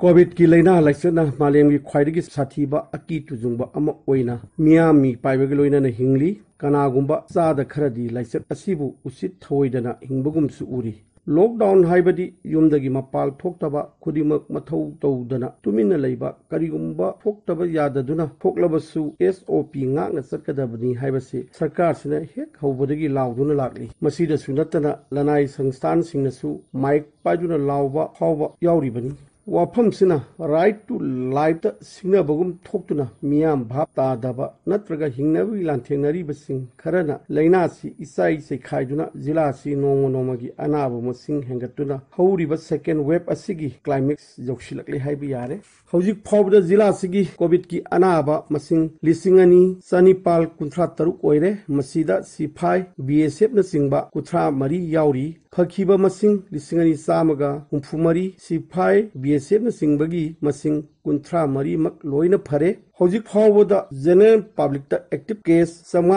Covid की लेना लाइसना मालेम की ख्वाइदगी साथीबा अकी तुजुंगबा अमा ओइना मियामी पाइबगे लोइना हिंगली कनागुंबा चादा खरदी लाइसत असिबु उसित थोइदना हिंबगुमसु उरी लॉकडाउन हाइबदी युमदगी मपाल थोक्तबा खुदिमक मथौ तौदना तुमिन लैबा करिगुंबा थोक्तबा याददुना थोक्लबसु एसओपी ngaंगना चटकदबनी हाइबसे सरकार सिना हेक हौबदगी लाउदुना लागली मसीदसु नतना लनाई संस्थान सिंगनसु माइक पाइदुना लाउबा फाउबा याउरिबनी वाफम सिना राइट टू लाइफ सिंगनबगुम थोक्तुना मियाम भाप तादबा नत्रगा हिंगनबी लांथेंगनरिबसिंग खरना लैनासी इसाई सेखाइदुना जिलासी नोंग नोंमगी अनाब मसिंग हेंगतुना हौरिबा सेकेंड वेब असिगी क्लाइमेक्स जोक्सिलकले हाइबि यारे हौजिक फाउबदा जिलासिगी कोविड की अनाब मसिंग लिसिंगनी सनिपाल कुंथ्रा तरुक ओइरे मसीदा सिफाई बीएसएफ न सिंगबा कुथ्रा मरी याउरी फखिबा मसिंग लिसिंगनी सामगा हुंफुमरी सिफाई बीएसएफ न सिंगबगी मसिंग कुंथ्रा मरी मक लोइना फरे हौजिक फाउबदा जनरल पब्लिक एक्टिव केस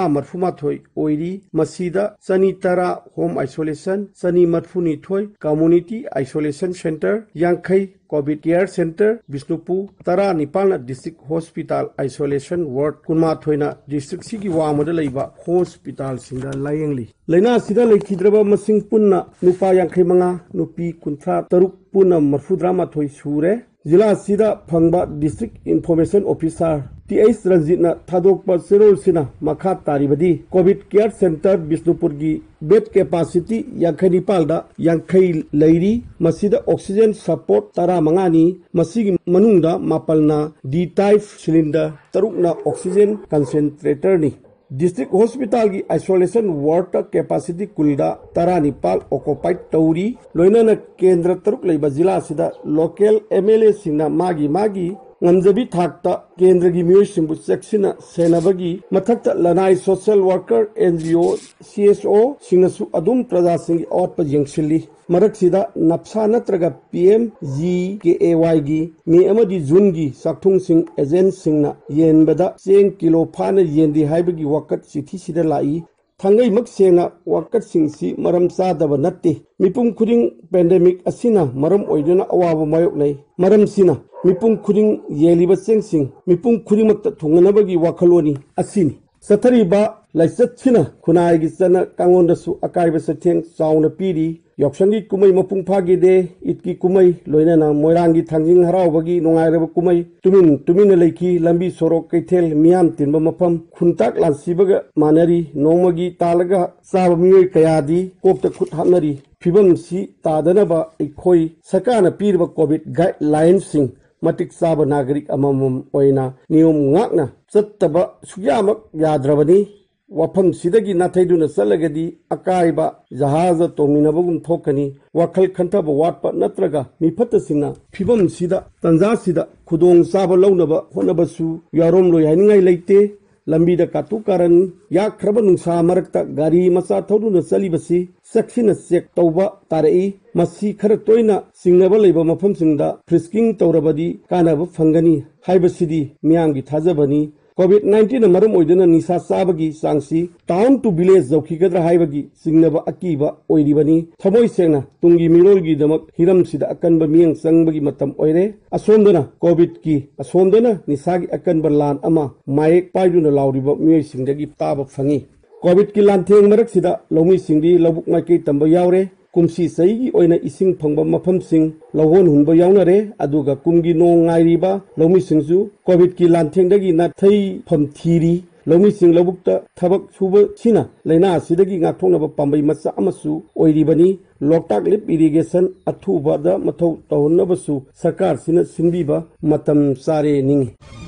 138 ओइरी मसीदा सनी तरा होम आइसोलेशन सनी मरफुनी थोय कम्युनिटी आइसोलेशन सेंटर यांखै कोविड केयर सेंटर बिष्णुपुर तरा निपाल डिस्ट्रिक्ट हॉस्पिटल आइसोलेशन वार्ड कुनमा थोइना डिस्ट्रिक्ट सिगी वामद लैबा हॉस्पिटल सिंदा लायंगली लैना सिदा लेखिद्रबा मसिंग पुन्ना नुपा यांखै मंगा नुपी कुंथ्रा तरुक पुन्ना मरफुद्रामा थोय सुरे जिला सिदा फंगबा डिस्ट्रिक्ट इन्फॉर्मेशन ऑफिसर टीएस रंजीतना थादोकपा सेरोल सिना मखा तारिबदी कोविड केयर सेंटर बिष्णुपुर की बेड कैपेसिटी यांखै निपालदा यांखै लैरी मसीदा ऑक्सीजन सपोर्ट तरा मंगानी मसीगी मनुंगदा मापलना डी टाइप सिलिंडर तरुकना ऑक्सीजन कंसेंट्रेटर नि डिस्ट्रिक्ट हॉस्पिटल की आइसोलेशन वार्ड कैपेसिटी कुलदा तरा निपाल ऑक्युपाइड तौरी लोइना केंद्र तरुक लेबा जिला सिदा लोकल एमएलए सिंगना मागी ngамजबी थाकता केंद्र की मियोइसिंबु चेक्सिना सेनबगी मथक्ता लनाई सोशल वर्कर एनजीओ सीएसओ सिंगसु अदुम प्रजासिंगी औटप यंगसिली मरक्सिदा नफ्सा नत्रगा पीएम जीकेएवाई की मे अमदी जून की साक्थुंग सिंग एजेंट सिंगना येनबदा चेंग किलो फाना येंदी हाइबगी वकत चिठी सिदा लाई थांगई मक सेंगा वकत सिंगसी मरम चादब नत्ते मिपुम खुदिंग पेंडेमिक असिना मरम ओइदुना अवाब मायोक नै मरम सिना मिपुम खुदिंग येलिबा चेंगसिंग मिपुम खुदिंगमक्ता थुंगनबगी वाखलोनी असिनी सथरिबा लाइसतसिना खुनाइगी चना कांगोंदसु अकाइबा सथेंग चाउना पीरी यौसंगी कुमई मपुंग फागिदे इतकी कुमई लोइनाना मोइरांगी थांजिंग हरावबगी नोंगाइरबा कुमई तुमिन लैखी लंबी सोरोक कैथेल मियाम तिनबा मफम खुंताक लांसिबगा मानरी नोंमगी तालगा चाबा मियोय कयादी कोकता खुट हापनरी फिबम सी तादनबा अखोई सरकारना पीरबा कोविड गाइडलाइन सिंग मतिक चाबा नागरिक अममम ओइना नियम ngakna चत्तबा सुयामक याद्रबनी वफम सिदगी नाथैदुना चलगदी अकाइबा जहाज तोमिनबगुम थोकनी वखल खंथब वाटपा नत्रगा मिफतसिंगना फिबम सिदा तंजा सिदा खुदोंग चाबा लौनबा होनबसु यारोम लोय हाइनिंगाई लैते लंबीदा कातु कारण या खरब नुंसा मरकता गाड़ी मचा थौदुना चलीबसी सक्सिना चेक तौबा तारई मसी खर तोइना सिंगनबा लैबा मफमसिंगदा फ्रिस्किंग तौरबदी कानाबा फंगनी हाइबसिदी मियांगी थाजबनी कोविड-19 मरम ओइदुना निसा चाबगी चांगसी टाउन टू विलेज जौखिगद्रा हाइबगी सिंगनबा अकीबा ओइरिबनी थमोइ सेंगना तुंगी मिरोलगी दमक हिरमसिदा अकनबा मियंग चंगबगी मतम ओइरे असोमदना कोविड की असोमदना निसागी अकनबा लान अमा मायक पाइदुना लाउरिबा मियोइसिंगदगी ताबा फंगी कोविड की लांथेंग मरकसिदा लौमिसिंगदी लौबुक माइकई तंबा यावरे कुमसी सही ओइना इसिंग फंगबा मफमसिंग लौहोन हुनबा यावनरे अदुगा कुमगी नोंग ngairiba लौमिसिंगजु कोविड की लांथेंगदगी नाथै फमथीरी लौमिसिंग लौबुकता थबक सुबा सिना लैना सिदगी ngathonaba pambai macha amasu oiribani Loktak लिप इरिगेशन अथुबदा मथौ तौनबसु सरकार सिना सिंबीबा मतम सारे निंग